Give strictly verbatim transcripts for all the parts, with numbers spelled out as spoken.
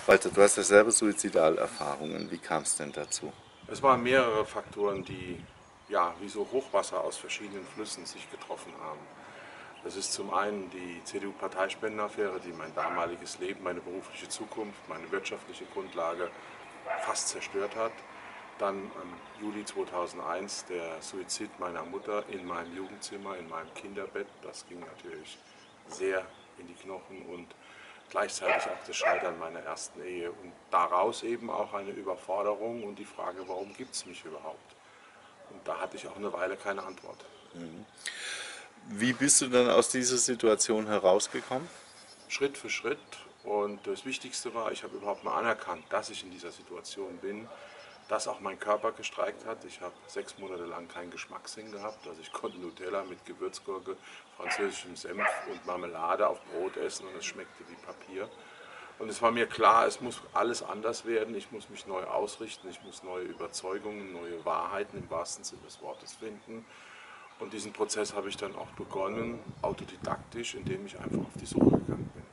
Walter, du hast ja selber Suizidalerfahrungen. Wie kam es denn dazu? Es waren mehrere Faktoren, die ja, wie so Hochwasser aus verschiedenen Flüssen sich getroffen haben. Das ist zum einen die C D U-Parteispendenaffäre, die mein damaliges Leben, meine berufliche Zukunft, meine wirtschaftliche Grundlage fast zerstört hat. Dann im Juli zweitausendeins der Suizid meiner Mutter in meinem Jugendzimmer, in meinem Kinderbett. Das ging natürlich sehr in die Knochen und gleichzeitig auch das Scheitern meiner ersten Ehe. Und daraus eben auch eine Überforderung und die Frage, warum gibt es mich überhaupt? Und da hatte ich auch eine Weile keine Antwort. Wie bist du dann aus dieser Situation herausgekommen? Schritt für Schritt. Und das Wichtigste war, ich habe überhaupt mal anerkannt, dass ich in dieser Situation bin, dass auch mein Körper gestreikt hat. Ich habe sechs Monate lang keinen Geschmackssinn gehabt. Also ich konnte Nutella mit Gewürzgurke, französischem Senf und Marmelade auf Brot essen und es schmeckte wie Papier. Und es war mir klar, es muss alles anders werden. Ich muss mich neu ausrichten, ich muss neue Überzeugungen, neue Wahrheiten im wahrsten Sinne des Wortes finden. Und diesen Prozess habe ich dann auch begonnen, autodidaktisch, indem ich einfach auf die Suche gegangen bin.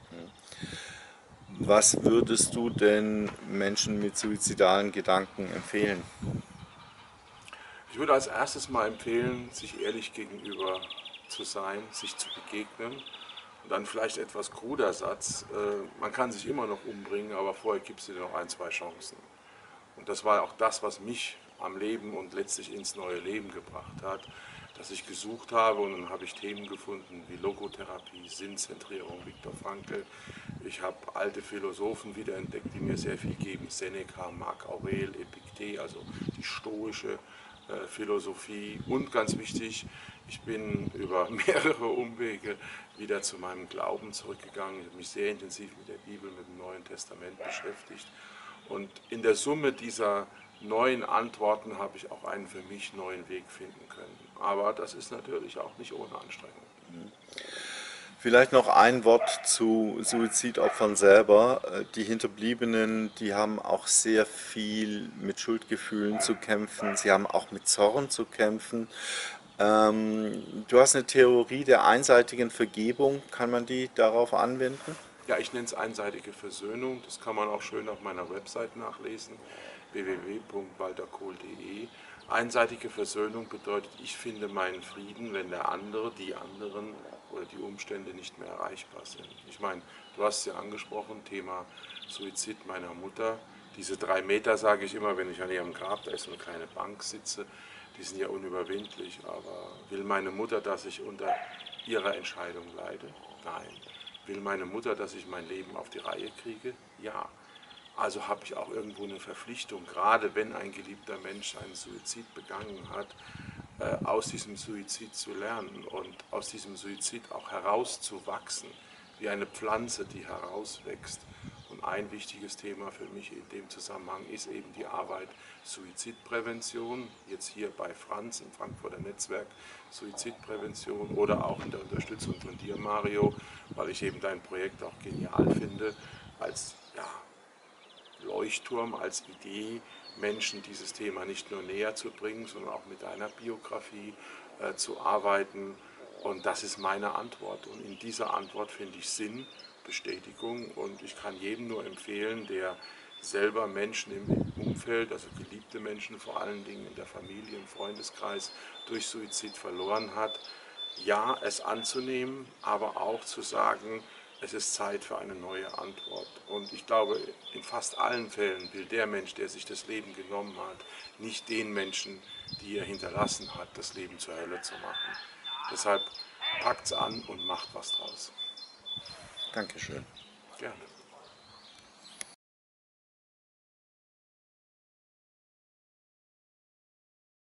Was würdest du denn Menschen mit suizidalen Gedanken empfehlen? Ich würde als erstes mal empfehlen, sich ehrlich gegenüber zu sein, sich zu begegnen. Und dann vielleicht etwas kruder Satz, äh, man kann sich immer noch umbringen, aber vorher gibt es dir noch ein, zwei Chancen. Und das war auch das, was mich am Leben und letztlich ins neue Leben gebracht hat, dass ich gesucht habe und dann habe ich Themen gefunden wie Logotherapie, Sinnzentrierung, Viktor Frankl. Ich habe alte Philosophen wiederentdeckt, die mir sehr viel geben, Seneca, Marc Aurel, Epiktet, also die stoische äh, Philosophie. Und ganz wichtig, ich bin über mehrere Umwege wieder zu meinem Glauben zurückgegangen. Ich habe mich sehr intensiv mit der Bibel, mit dem Neuen Testament beschäftigt. Und in der Summe dieser neuen Antworten habe ich auch einen für mich neuen Weg finden können. Aber das ist natürlich auch nicht ohne Anstrengung. Vielleicht noch ein Wort zu Suizidopfern selber. Äh, Die Hinterbliebenen, die haben auch sehr viel mit Schuldgefühlen zu kämpfen. Sie haben auch mit Zorn zu kämpfen. Ähm, du hast eine Theorie der einseitigen Vergebung. Kann man die darauf anwenden? Ja, ich nenne es einseitige Versöhnung. Das kann man auch schön auf meiner Website nachlesen, w w w punkt walter kohl punkt de. Einseitige Versöhnung bedeutet, ich finde meinen Frieden, wenn der andere, die anderen oder die Umstände nicht mehr erreichbar sind. Ich meine, du hast es ja angesprochen, Thema Suizid meiner Mutter. Diese drei Meter, sage ich immer, wenn ich an ihrem Grab, da ist so eine kleine Bank sitze, die sind ja unüberwindlich. Aber will meine Mutter, dass ich unter ihrer Entscheidung leide? Nein. Will meine Mutter, dass ich mein Leben auf die Reihe kriege? Ja. Also habe ich auch irgendwo eine Verpflichtung, gerade wenn ein geliebter Mensch einen Suizid begangen hat, äh, aus diesem Suizid zu lernen und aus diesem Suizid auch herauszuwachsen, wie eine Pflanze, die herauswächst. Und ein wichtiges Thema für mich in dem Zusammenhang ist eben die Arbeit Suizidprävention, jetzt hier bei Franz im Frankfurter Netzwerk Suizidprävention oder auch in der Unterstützung von dir, Mario, weil ich eben dein Projekt auch genial finde, als ja, Leuchtturm, als Idee, Menschen dieses Thema nicht nur näher zu bringen, sondern auch mit deiner Biografie äh, zu arbeiten. Und das ist meine Antwort. Und in dieser Antwort finde ich Sinn, Bestätigung. Und ich kann jedem nur empfehlen, der selber Menschen im Umfeld, also geliebte Menschen vor allen Dingen in der Familie, im Freundeskreis, durch Suizid verloren hat, ja, es anzunehmen, aber auch zu sagen, es ist Zeit für eine neue Antwort. Und ich glaube, in fast allen Fällen will der Mensch, der sich das Leben genommen hat, nicht den Menschen, die er hinterlassen hat, das Leben zur Hölle zu machen. Deshalb packt's an und macht was draus. Dankeschön. Gerne.